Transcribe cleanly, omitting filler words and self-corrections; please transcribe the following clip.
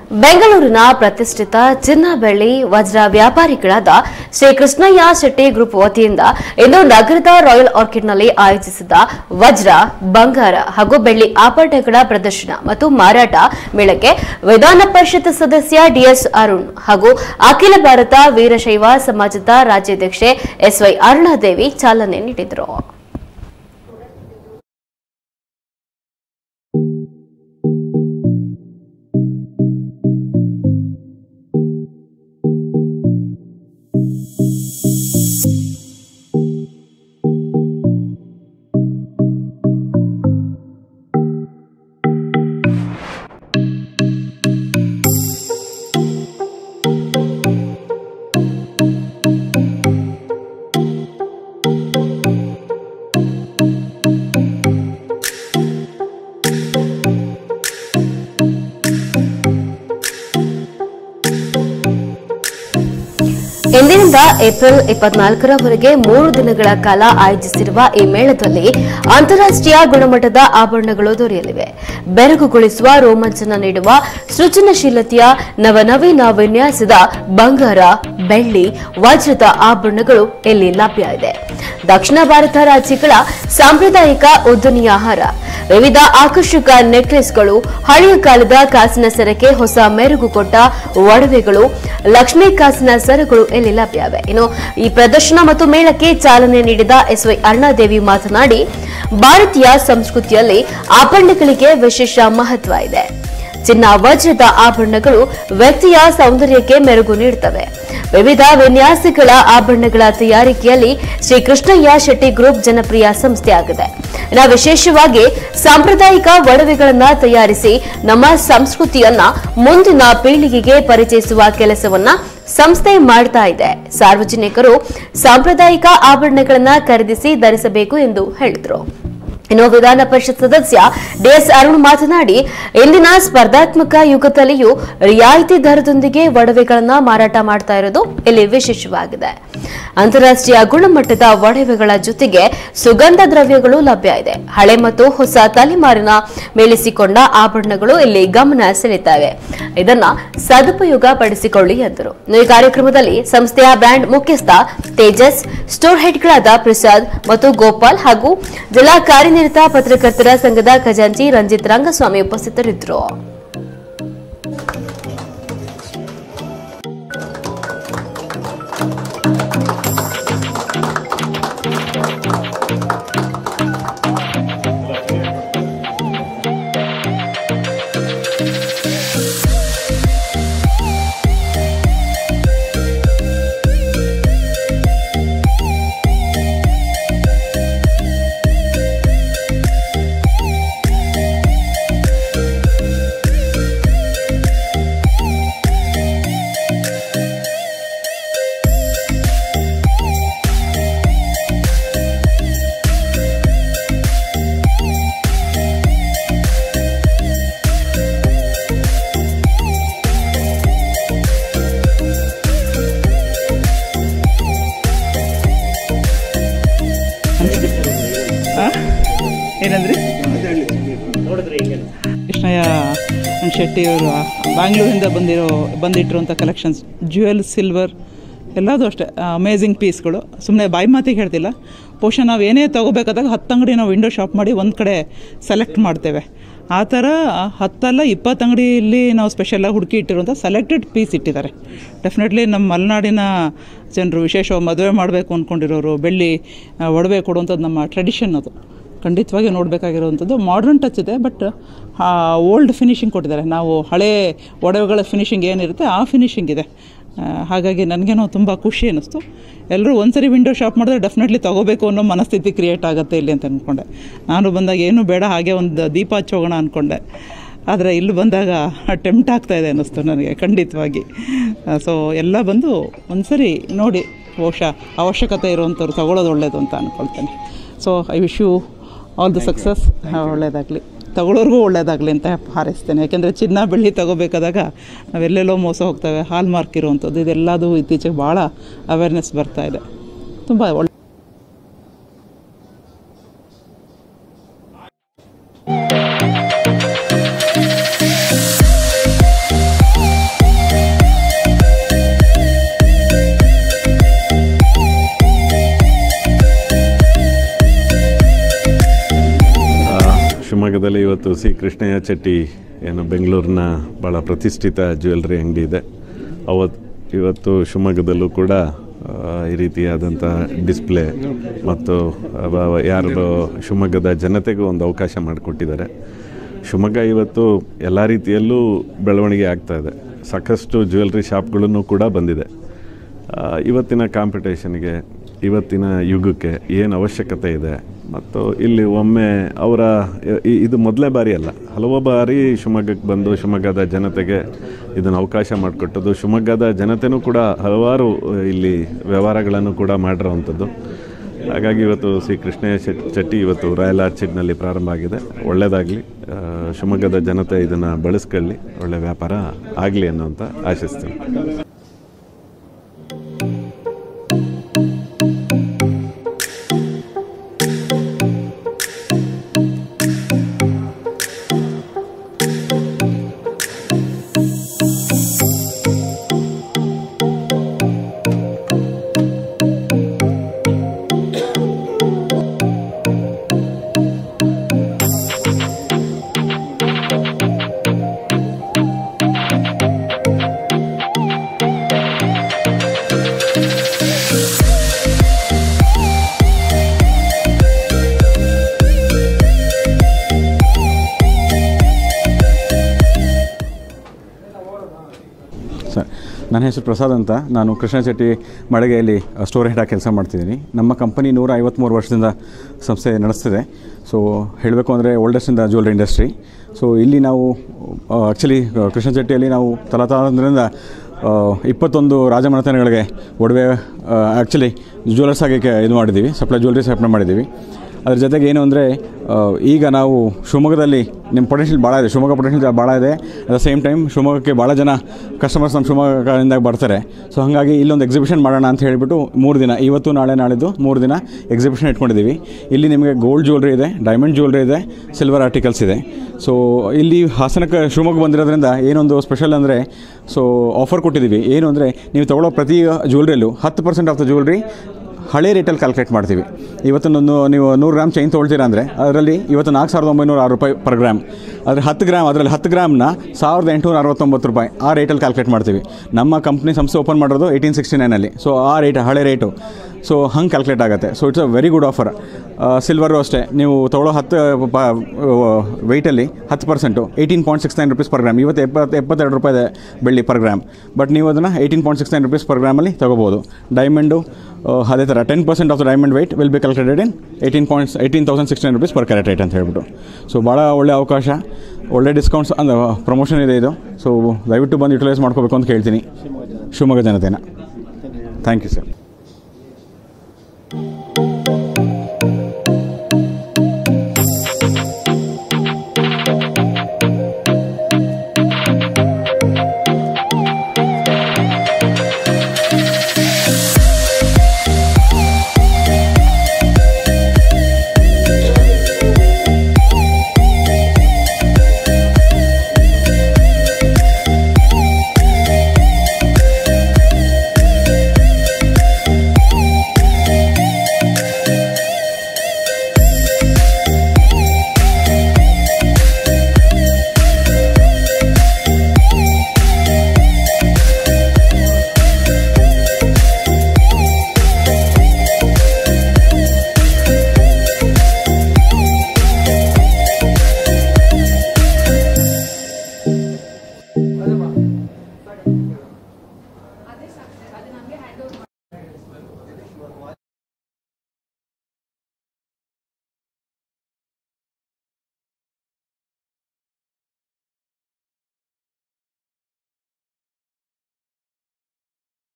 ಬೆಂಗಳೂರಿನ ಪ್ರತಿಷ್ಠಿತ ಚಿನ್ನ ಬೆಳ್ಳಿ ವಜ್ರ ವ್ಯಾಪಾರಿಗಳಾದ ಶ್ರೀ ಕೃಷ್ಣಯ್ಯ ಶೆಟ್ಟಿ ಗ್ರೂಪ್ ವತಿಯಿಂದ ಇಂದು ನಗರದ ರಾಯಲ್ ಆರ್ಕಿಡ್ನಲ್ಲಿ ಆಯೋಜಿಸಿದ್ದ ವಜ್ರ ಬಂಗಾರ ಹಾಗೂ ಬೆಳ್ಳಿ ಆಭರಣಗಳ ಪ್ರದರ್ಶನ ಮತ್ತು ಮಾರಾಟ ಮೇಳಕ್ಕೆ ವಿಧಾನ ಪರಿಷತ್ ಸದಸ್ಯ ಡಿಎಸ್ ಅರುಣ್ ಹಾಗೂ ಅಖಿಲ ಭಾರತ ವೀರಶೈವ ಸಮಾಜದ ರಾಜ್ಯಾಧ್ಯಕ್ಷೆ ಎಸ್ವೈ ಅರುಣಾದೇವಿ ಚಾಲನೆ ನೀಡಿದರು. ಇಂದಿನಿಂದ ಏಪ್ರಿಲ್ 24ರವರೆಗೆ 3 ದಿನಗಳ ಕಾಲ ಆಯೋಜಿಸಿರುವ ಈ ಮೇಳದಲ್ಲಿ ಅಂತಾರಾಷ್ಟ್ರೀಯ ಗುಣಮಟ್ಟದ ಆಭರಣಗಳು ದೊರೆಯಲಿವೆ. ಬೆರಗುಗೊಳಿಸುವ ರೋಮಾಂಚನ ನೀಡುವ ಸೃಜನಶೀಲತೆಯ ನವನವೀನ ವಿನ್ಯಾಸದ ಬಂಗಾರ, ಬೆಳ್ಳಿ, ವಜ್ರದ ಆಭರಣಗಳು ಇಲ್ಲಿ ಲಭ್ಯ ಇದೆ. ದಕ್ಷಿಣ ಭಾರತ ರಾಜ್ಯಗಳ ಸಾಂಪ್ರದಾಯಿಕ ಉದ್ದನೆಯ ಹಾರ, ವಿವಿಧ ಆಕರ್ಷಕ ನೆಕ್ಲೆಸ್ಗಳು, ಹಳೆಯ ಕಾಲದ ಕಾಸಿನ ಸರಕ್ಕೆ ಹೊಸ ಮೆರುಗು ಕೊಟ್ಟ ಒಡವೆಗಳು, ಲಕ್ಷ್ಮೀ ಕಾಸಿನ ಸರಗಳು ಇಲ್ಲಿ ಲಭ್ಯವಿವೆ. ಇನ್ನು ಈ ಪ್ರದರ್ಶನ ಮತ್ತು ಮೇಳಕ್ಕೆ ಚಾಲನೆ ನೀಡಿದ ಎಸ್ವೈ ಅರುಣಾದೇವಿ ಮಾತನಾಡಿ, ಭಾರತೀಯ ಸಂಸ್ಕೃತಿಯಲ್ಲಿ ಆಭರಣಗಳಿಗೆ ವಿಶೇಷ ಮಹತ್ವ ಇದೆ. ಚಿನ್ನ ವಜ್ರದ ಆಭರಣಗಳು ವ್ಯಕ್ತಿಯ ಸೌಂದರ್ಯಕ್ಕೆ ಮೆರುಗು ನೀಡುತ್ತವೆ. ವಿವಿಧ ವಿನ್ಯಾಸಗಳ ಆಭರಣಗಳ ತಯಾರಿಕೆಯಲ್ಲಿ ಶ್ರೀ ಕೃಷ್ಣಯ್ಯ ಶೆಟ್ಟಿ ಗ್ರೂಪ್ ಜನಪ್ರಿಯ ಸಂಸ್ಥೆಯಾಗಿದೆ. ವಿಶೇಷವಾಗಿ ಸಾಂಪ್ರದಾಯಿಕ ಒಡವೆಗಳನ್ನು ತಯಾರಿಸಿ ನಮ್ಮ ಸಂಸ್ಕೃತಿಯನ್ನ ಮುಂದಿನ ಪೀಳಿಗೆಗೆ ಪರಿಚಯಿಸುವ ಕೆಲಸವನ್ನ ಸಂಸ್ಥೆ ಮಾಡ್ತಾ ಇದೆ. ಸಾರ್ವಜನಿಕರು ಸಾಂಪ್ರದಾಯಿಕ ಆಭರಣಗಳನ್ನು ಖರೀದಿಸಿ ಧರಿಸಬೇಕು ಎಂದು ಹೇಳಿದರು. ಇನ್ನು ವಿಧಾನ ಪರಿಷತ್ ಸದಸ್ಯ ಡಿಎಸ್ ಅರುಣ್ ಮಾತನಾಡಿ, ಇಂದಿನ ಸ್ಪರ್ಧಾತ್ಮಕ ಯುಗದಲ್ಲಿಯೂ ರಿಯಾಯಿತಿ ದರದೊಂದಿಗೆ ಒಡವೆಗಳನ್ನು ಮಾರಾಟ ಮಾಡ್ತಾ ಇರೋದು ಇಲ್ಲಿ ವಿಶೇಷವಾಗಿದೆ. ಅಂತಾರಾಷ್ಟ್ರೀಯ ಗುಣಮಟ್ಟದ ಒಡವೆಗಳ ಜೊತೆಗೆ ಸುಗಂಧ ದ್ರವ್ಯಗಳು ಲಭ್ಯ ಇದೆ. ಹಳೆ ಮತ್ತು ಹೊಸ ತಲೆಮಾರಿನ ಮೇಲಿಸಿಕೊಂಡ ಆಭರಣಗಳು ಇಲ್ಲಿ ಗಮನ ಸೆಳೆಯುತ್ತವೆ. ಇದನ್ನ ಸದುಪಯೋಗ ಪಡಿಸಿಕೊಳ್ಳಿ ಎಂದರು. ಈ ಕಾರ್ಯಕ್ರಮದಲ್ಲಿ ಸಂಸ್ಥೆಯ ಬ್ರ್ಯಾಂಡ್ ಮುಖ್ಯಸ್ಥ ತೇಜಸ್, ಸ್ಟೋರ್ ಹೆಡ್ಗಳಾದ ಪ್ರಸಾದ್ ಮತ್ತು ಗೋಪಾಲ್ ಹಾಗೂ ಜಿಲ್ಲಾ ಕಾರ್ಯನಿರತ ಪತ್ರಕರ್ತರ ಸಂಘದ ಖಜಾಂಚಿ ರಂಜಿತ್ ರಂಗಸ್ವಾಮಿ ಉಪಸ್ಥಿತರಿದ್ದರು. ಏನಂದ್ರಿ? ಕೃಷ್ಣಯ್ಯ ಶೆಟ್ಟಿ ಅವರು ಬ್ಯಾಂಗ್ಳೂರಿಂದ ಬಂದಿಟ್ಟಿರುವಂಥ ಕಲೆಕ್ಷನ್ಸ್, ಜ್ಯುವೆಲ್, ಸಿಲ್ವರ್ ಎಲ್ಲದೂ ಅಷ್ಟೇ ಅಮೇಝಿಂಗ್ ಪೀಸ್ಗಳು. ಸುಮ್ಮನೆ ಬಾಯಿ ಮಾತಿಗೆ ಹೇಳ್ತಿಲ್ಲ. ಬಹುಶಃ ನಾವು ಏನೇ ತೊಗೋಬೇಕಾದಾಗ 10 ಅಂಗಡಿ ನಾವು ವಿಂಡೋ ಶಾಪ್ ಮಾಡಿ ಒಂದು ಕಡೆ ಸೆಲೆಕ್ಟ್ ಮಾಡ್ತೇವೆ. ಆ ಥರ 10 ಅಲ್ಲ 20 ಅಂಗಡಿಯಲ್ಲಿ ನಾವು ಸ್ಪೆಷಲಾಗಿ ಹುಡುಕಿ ಇಟ್ಟಿರುವಂಥ ಸೆಲೆಕ್ಟೆಡ್ ಪೀಸ್ ಇಟ್ಟಿದ್ದಾರೆ. ಡೆಫಿನೆಟ್ಲಿ ನಮ್ಮ ಮಲೆನಾಡಿನ ಜನರು ವಿಶೇಷವಾಗಿ ಮದುವೆ ಮಾಡಬೇಕು ಅಂದ್ಕೊಂಡಿರೋರು ಬೆಳ್ಳಿ ಒಡವೆ ಕೊಡುವಂಥದ್ದು ನಮ್ಮ ಟ್ರೆಡಿಷನ್. ಅದು ಖಂಡಿತವಾಗಿ ನೋಡಬೇಕಾಗಿರುವಂಥದ್ದು. ಮಾಡರ್ನ್ ಟಚ್ ಇದೆ, ಬಟ್ ಓಲ್ಡ್ ಫಿನಿಷಿಂಗ್ ಕೊಟ್ಟಿದ್ದಾರೆ. ನಾವು ಹಳೆ ಒಡವೆಗಳ ಫಿನಿಷಿಂಗ್ ಏನಿರುತ್ತೆ ಆ ಫಿನಿಷಿಂಗ್ ಇದೆ. ಹಾಗಾಗಿ ನನಗೇನೋ ತುಂಬ ಖುಷಿ ಅನ್ನಿಸ್ತು. ಎಲ್ಲರೂ ಒಂದ್ಸರಿ ವಿಂಡೋ ಶಾಪ್ ಮಾಡಿದ್ರೆ ಡೆಫಿನೆಟ್ಲಿ ತೊಗೋಬೇಕು ಅನ್ನೋ ಮನಸ್ಥಿತಿ ಕ್ರಿಯೇಟ್ ಆಗುತ್ತೆ ಇಲ್ಲಿ ಅಂತ ಅಂದ್ಕೊಂಡೆ. ನಾನು ಬಂದಾಗ ಏನೂ ಬೇಡ, ಹಾಗೆ ಒಂದು ದೀಪ ಹಚ್ಚೋಗೋಣ ಅಂದ್ಕೊಂಡೆ. ಆದರೆ ಇಲ್ಲಿ ಬಂದಾಗ ಟೆಂಪ್ಟ್ ಆಗ್ತಾಯಿದೆ ಅನ್ನಿಸ್ತು ನನಗೆ ಖಂಡಿತವಾಗಿ. ಸೊ ಎಲ್ಲ ಬಂದು ಒಂದ್ಸರಿ ನೋಡಿ, ಬಹುಶಃ ಅವಶ್ಯಕತೆ ಇರುವಂಥವ್ರು ತೊಗೊಳ್ಳೋದು ಒಳ್ಳೆಯದು ಅಂತ ಅಂದ್ಕೊಳ್ತೇನೆ. So I wish you all the success. ಒಳ್ಳೆಯದಾಗಲಿ, ತಗೊಳ್ಳೋರ್ಗೂ ಒಳ್ಳೆಯದಾಗಲಿ ಅಂತ ಹಾರೈಸ್ತೇನೆ. ಯಾಕೆಂದರೆ ಚಿನ್ನ ಬೆಳ್ಳಿ ತಗೋಬೇಕಾದಾಗ ನಾವೆಲ್ಲೆಲ್ಲೋ ಮೋಸ ಹೋಗ್ತೇವೆ. ಹಾಲ್ ಮಾರ್ಕ್ ಇರುವಂಥದ್ದು ಇದೆಲ್ಲದೂ ಇತ್ತೀಚೆಗೆ ಭಾಳ ಅವೇರ್ನೆಸ್ ಬರ್ತಾ ಇದೆ. ತುಂಬ ಒಳ್ಳೆ ಶಿವಮೊಗ್ಗದಲ್ಲಿ ಇವತ್ತು ಸಿ ಕೃಷ್ಣಯ್ಯ ಚೆಟ್ಟಿ ಏನು ಬೆಂಗಳೂರಿನ ಭಾಳ ಪ್ರತಿಷ್ಠಿತ ಜ್ಯುವೆಲ್ರಿ ಅಂಗಡಿ ಇದೆ. ಇವತ್ತು ಶಿವಮೊಗ್ಗದಲ್ಲೂ ಕೂಡ ಈ ರೀತಿಯಾದಂಥ ಡಿಸ್ಪ್ಲೇ ಮತ್ತು ಯಾರು ಶಿವಮೊಗ್ಗದ ಜನತೆಗೂ ಒಂದು ಅವಕಾಶ ಮಾಡಿಕೊಟ್ಟಿದ್ದಾರೆ. ಶಿವಮೊಗ್ಗ ಇವತ್ತು ಎಲ್ಲ ರೀತಿಯಲ್ಲೂ ಬೆಳವಣಿಗೆ ಆಗ್ತಾಯಿದೆ. ಸಾಕಷ್ಟು ಜ್ಯುವೆಲ್ರಿ ಶಾಪ್ಗಳನ್ನು ಕೂಡ ಬಂದಿದೆ. ಇವತ್ತಿನ ಕಾಂಪಿಟೇಷನ್ಗೆ, ಇವತ್ತಿನ ಯುಗಕ್ಕೆ ಏನು ಅವಶ್ಯಕತೆ ಇದೆ ಮತ್ತು ಇಲ್ಲಿ ಒಮ್ಮೆ ಇದು ಮೊದಲೇ ಬಾರಿ ಅಲ್ಲ, ಹಲವು ಬಾರಿ ಶಿವಮೊಗ್ಗಕ್ಕೆ ಬಂದು ಶಿವಮೊಗ್ಗದ ಜನತೆಗೆ ಇದನ್ನು ಅವಕಾಶ ಮಾಡಿಕೊಟ್ಟದ್ದು. ಶಿವಮೊಗ್ಗದ ಜನತೆಯೂ ಕೂಡ ಹಲವಾರು ಇಲ್ಲಿ ವ್ಯವಹಾರಗಳನ್ನು ಕೂಡ ಮಾಡಿರೋವಂಥದ್ದು. ಹಾಗಾಗಿ ಇವತ್ತು ಸಿ ಕೃಷ್ಣಯ್ಯ ಚೆಟ್ಟಿ ಇವತ್ತು ರಾಯಲ್ ಆರ್ಚಿಡ್ನಲ್ಲಿ ಪ್ರಾರಂಭ ಆಗಿದೆ. ಒಳ್ಳೆಯದಾಗಲಿ, ಶಿವಮೊಗ್ಗದ ಜನತೆ ಇದನ್ನು ಬಳಸ್ಕೊಳ್ಳಿ, ಒಳ್ಳೆಯ ವ್ಯಾಪಾರ ಆಗಲಿ ಅನ್ನೋಂಥ ಆಶಿಸ್ತೀನಿ. ನನ್ನ ಹೆಸರು ಪ್ರಸಾದ್ ಅಂತ. ನಾನು ಕೃಷ್ಣ ಚೆಟ್ಟಿ ಮಳಿಗೆಯಲ್ಲಿ ಸ್ಟೋರ್ ಹೆಡ್ ಆಗಿ ಕೆಲಸ ಮಾಡ್ತಿದ್ದೀನಿ. ನಮ್ಮ ಕಂಪನಿ 153 ವರ್ಷದಿಂದ ಸಂಸ್ಥೆ ನಡೆಸ್ತಿದೆ. ಸೊ ಹೇಳಬೇಕು ಅಂದರೆ oldest in the jewellery industry. So ಇಲ್ಲಿ ನಾವು ಆ್ಯಕ್ಚುಲಿ ಕೃಷ್ಣ ಚೆಟ್ಟಿಯಲ್ಲಿ ನಾವು ತಲತಲಾಂತರದಿಂದ 21 ರಾಜಮನೆತನಗಳಿಗೆ ಒಡವೆ ಆ್ಯಕ್ಚುಲಿ ಜ್ಯುವೆಲರ್ಸ್ ಆಗಿ ಇದು ಮಾಡಿದ್ದೀವಿ, ಸಪ್ಲೈ ಜ್ಯುವೆಲ್ರಿ ಸಪ್ಲೈ ಮಾಡಿದ್ದೀವಿ. ಅದ್ರ ಜೊತೆಗೆ ಏನು ಅಂದರೆ ಈಗ ನಾವು ಶಿವಮೊಗ್ಗದಲ್ಲಿ ನಿಮ್ಮ ಪೊಟೆನ್ಷಿಯಲ್ ಭಾಳ ಇದೆ, ಶಿವಮೊಗ್ಗ ಪೊಟೆನ್ಷಿಯಲ್ ಭಾಳ ಇದೆ. ಅಟ್ ದ ಸೇಮ್ ಟೈಮ್ ಶಿವಮೊಗ್ಗಕ್ಕೆ ಭಾಳ ಜನ ಕಸ್ಟಮರ್ಸ್ ನಮ್ಮ ಶಿವಮೊಗ್ಗದಿಂದ ಬರ್ತಾರೆ. ಸೊ ಹಾಗಾಗಿ ಇಲ್ಲೊಂದು ಎಕ್ಸಿಬಿಷನ್ ಮಾಡೋಣ ಅಂತ ಹೇಳಿಬಿಟ್ಟು 3 ದಿನ, ಇವತ್ತು ನಾಳೆ ನಾಳಿದ್ದು 3 ದಿನ ಎಕ್ಸಿಬಿಷನ್ ಇಟ್ಕೊಂಡಿದ್ದೀವಿ. ಇಲ್ಲಿ ನಿಮಗೆ ಗೋಲ್ಡ್ ಜ್ಯುವೆಲ್ರಿ ಇದೆ, ಡೈಮಂಡ್ ಜ್ಯುವೆಲ್ರಿ ಇದೆ, ಸಿಲ್ವರ್ ಆರ್ಟಿಕಲ್ಸ್ ಇದೆ. ಸೊ ಇಲ್ಲಿ ಹಾಸನಕ್ಕೆ ಶಿವಮೊಗ್ಗ ಬಂದಿರೋದ್ರಿಂದ ಏನೊಂದು ಸ್ಪೆಷಲ್ ಅಂದರೆ ಸೊ ಆಫರ್ ಕೊಟ್ಟಿದ್ದೀವಿ. ಏನು ಅಂದರೆ ನೀವು ತೊಗೊಳ್ಳೋ ಪ್ರತಿ ಜ್ಯುವೆಲ್ರಿಯಲ್ಲೂ 10% ಆಫ್ ದ ಜ್ಯುವೆಲ್ರಿ ಹಳೆ ರೇಟಲ್ಲಿ ಕ್ಯಾಲ್ಕುಲೇಟ್ ಮಾಡ್ತೀವಿ. ಇವತ್ತೊಂದು ನೀವು 100 ಗ್ರಾಮ್ ಚೈನ್ ತೊಗೊಳ್ತೀರಾ ಅಂದರೆ ಅದರಲ್ಲಿ ಇವತ್ತು 4,906 ರೂಪಾಯಿ ಪರ್ ಗ್ರಾಮ್. ಆದರೆ 10 ಗ್ರಾಮ್ನ 1,869 ರೂಪಾಯಿ ಆ ರೇಟಲ್ಲಿ ಕ್ಯಾಲ್ಕುಲೇಟ್ ಮಾಡ್ತೀವಿ. ನಮ್ಮ ಕಂಪ್ನಿ ಸಂಸ್ಥೆ ಓಪನ್ ಮಾಡೋದು 1869 ಸೊ ಆ ರೇಟ್ ಹಳೆ ರೇಟು. ಸೊ ಹಂಗೆ ಕ್ಯಾಲ್ಕುಲೇಟ್ ಆಗುತ್ತೆ. So it's a very good offer. Silver ಅಷ್ಟೇ, ನೀವು ತೊಗೊಳ್ಳೋ 10 ವೆಯ್ಟಲ್ಲಿ 10% 18.69 ರೂಪೀಸ್ ಪರ್ ಗ್ರಾಮ್. ಇವತ್ತು 72 ರೂಪಾಯಿ ಇದೆ ಬೆಳ್ಳಿ ಪರ್ ಗ್ರಾಮ್. ಬಟ್ ನೀವು ಅದನ್ನು 18.69 ರೂಪೀಸ್ ಪರ್ ಗ್ರಾಮಲ್ಲಿ ತೊಗೋಬೋದು. ಡೈಮಂಡು ಅದೇ ಥರ 10% off the diamond weight will be calculated in 18,069 rupees per carat rate ಅಂತ ಹೇಳ್ಬಿಟ್ಟು. ಸೊ ಭಾಳ ಒಳ್ಳೆ ಅವಕಾಶ, ಒಳ್ಳೆ ಡಿಸ್ಕೌಂಟ್ಸ್ ಅಂದರೆ ಪ್ರಮೋಷನ್ ಇದೆ ಇದು. ಸೊ ದಯವಿಟ್ಟು ಬಂದು ಯುಟಿಲೈಸ್ ಮಾಡ್ಕೋಬೇಕು ಅಂತ ಕೇಳ್ತೀನಿ ಶಿವಮೊಗ್ಗ ಜನತೆನ. Thank you sir.